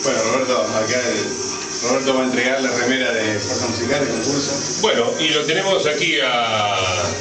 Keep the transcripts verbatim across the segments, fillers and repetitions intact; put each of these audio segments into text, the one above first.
Bueno, Roberto, acá el, Roberto va a entregar la remera de Fuerza Musical, de concurso. Bueno, y lo tenemos aquí a,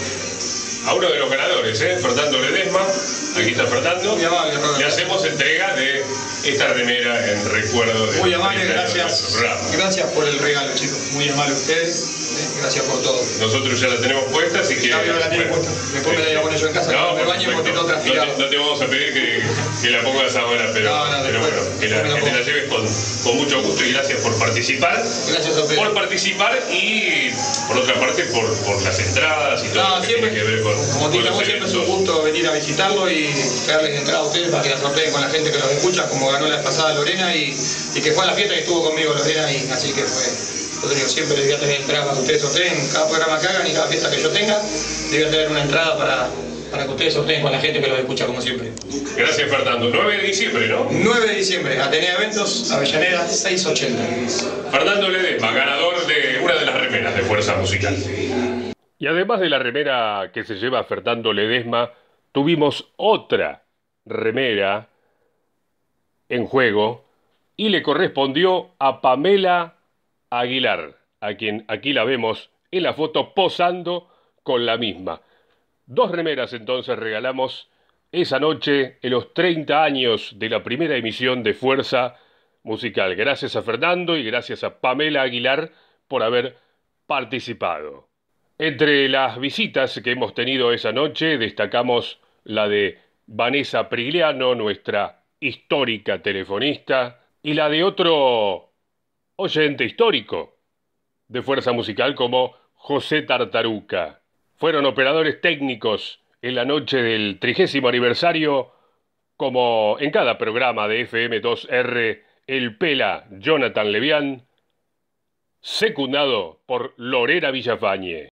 a uno de los ganadores, ¿eh? Fernando Ledesma. Aquí está Fernando. Muy amable, Roberto. Le hacemos entrega de esta remera en recuerdo de... Muy amable, gracias. Gracias por el regalo, chicos. Muy amable ustedes. Gracias por todo. Nosotros ya la tenemos puesta, así que... Ya, yo la tengo puesta. Después me la voy a poner yo en casa. No, me baño porque tengo transpirado. No te, no te vamos a pedir que, que la pongas ahora, pero, no, no, pero después, bueno, que, la, la que te la lleves con, con mucho gusto y gracias por participar. Gracias a ustedes. Por participar y, por otra parte, por, por las entradas y todo no, lo que siempre, tiene que ver con... Como te digo, siempre es un gusto venir a visitarlo y traerles entrada a ustedes para que la sorteen con la gente que los escucha, como ganó la vez pasada Lorena y, y que fue a la fiesta que estuvo conmigo Lorena, y así que fue... Yo digo, siempre les voy a tener entrada para que ustedes sorteen, cada programa que hagan y cada fiesta que yo tenga, les voy a tener una entrada para, para que ustedes sorteen con la gente que los escucha como siempre. Gracias, Fernando. nueve de diciembre, ¿no? nueve de diciembre, Atenea Eventos, Avellaneda, seiscientos ochenta. Fernando Ledesma, ganador de una de las remeras de Fuerza Musical. Y además de la remera que se lleva Fernando Ledesma, tuvimos otra remera en juego y le correspondió a Pamela Aguilar, a quien aquí la vemos en la foto posando con la misma. Dos remeras entonces regalamos esa noche en los treinta años de la primera emisión de Fuerza Musical. Gracias a Fernando y gracias a Pamela Aguilar por haber participado. Entre las visitas que hemos tenido esa noche destacamos la de Vanessa Prigliano, nuestra histórica telefonista, y la de otro oyente histórico de Fuerza Musical como José Tartaruca. Fueron operadores técnicos en la noche del trigésimo aniversario, como en cada programa de F M dos R, el Pela Jonathan Levián, secundado por Lorena Villafañe.